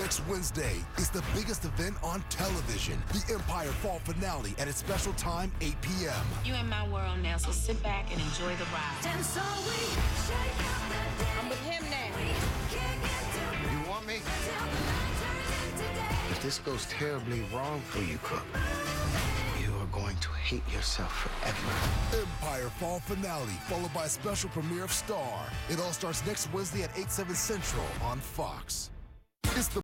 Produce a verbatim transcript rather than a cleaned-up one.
Next Wednesday is the biggest event on television. The Empire Fall finale at its special time, eight p.m. You in my world now, so sit back and enjoy the ride. And so we shake out the day. I'm with him now. You want me? If this goes terribly wrong for you, Cook, you are going to hate yourself forever. Empire Fall finale, followed by a special premiere of Star. It all starts next Wednesday at eight, seven Central on Fox. It's the